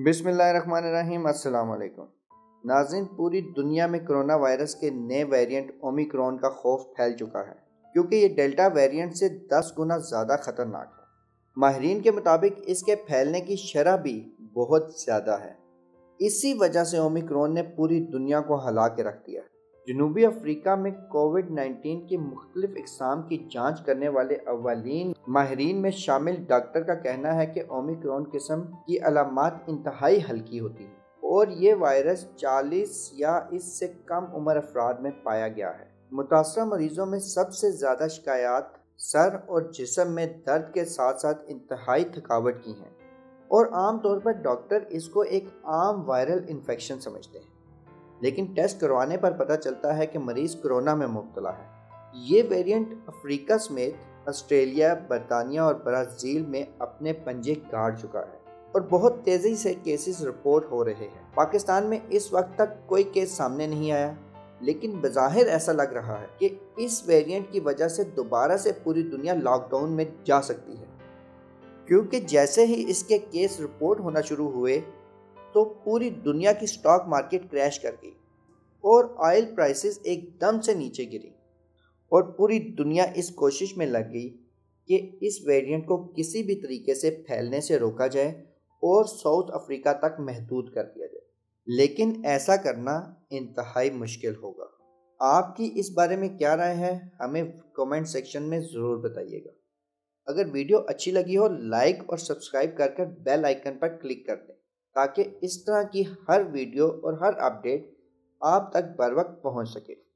بسم اللہ الرحمن الرحیم۔ السلام علیکم ناظرین، پوری دنیا میں کرونا وائرس کے نئے ویریئنٹ اومیکرون کا خوف پھیل چکا ہے، کیونکہ یہ ڈیلٹا ویریئنٹ سے 10 گنا زیادہ خطرناک ہے۔ ماہرین کے مطابق اس کے پھیلنے کی شرح بھی بہت زیادہ ہے۔ اسی وجہ سے اومیکرون نے پوری دنیا کو ہلا کے رکھ دیا ہے۔ جنوبی افریقہ میں کووڈ-19 کی مختلف اقسام کی جانچ کرنے والے اولین ماہرین میں شامل ڈاکٹر کا کہنا ہے کہ اومیکرون قسم کی علامات انتہائی ہلکی ہوتی ہیں اور یہ وائرس 40 یا اس سے کم عمر افراد میں پایا گیا ہے۔ متاثرہ مریضوں میں سب سے زیادہ شکایات سر اور جسم میں درد کے ساتھ ساتھ انتہائی تھکاوٹ کی ہیں، اور عام طور پر ڈاکٹر اس کو ایک عام وائرل انفیکشن سمجھتے ہیں، لیکن ٹیسٹ کروانے پر پتہ چلتا ہے کہ مریض کرونا میں مبتلا ہے۔ یہ ویریئنٹ افریقہ سمیت آسٹریلیا، برطانیہ اور برازیل میں اپنے پنجے گاڑ چکا ہے اور بہت تیزی سے کیسز رپورٹ ہو رہے ہیں۔ پاکستان میں اس وقت تک کوئی کیس سامنے نہیں آیا، لیکن بظاہر ایسا لگ رہا ہے کہ اس ویریئنٹ کی وجہ سے دوبارہ سے پوری دنیا لاک ڈاؤن میں جا سکتی ہے، کیونکہ جیسے ہی اس کے کیس رپورٹ ہونا شروع ہوئے تو پوری دنیا کی سٹاک مارکیٹ کریش کر گئی اور آئل پرائسز ایک دم سے نیچے گری، اور پوری دنیا اس کوشش میں لگ گئی کہ اس ویریئنٹ کو کسی بھی طریقے سے پھیلنے سے روکا جائے اور ساؤتھ افریقہ تک محدود کر دیا جائے، لیکن ایسا کرنا انتہائی مشکل ہوگا۔ آپ کی اس بارے میں کیا رائے ہے؟ ہمیں کمنٹ سیکشن میں ضرور بتائیے گا۔ اگر ویڈیو اچھی لگی ہو، لائک اور سبسکرائب کر بیل آئیکن پر کلک کر دیں، تاکہ اس طرح کی ہر ویڈیو اور ہر اپڈیٹ آپ تک بر وقت پہنچ سکے۔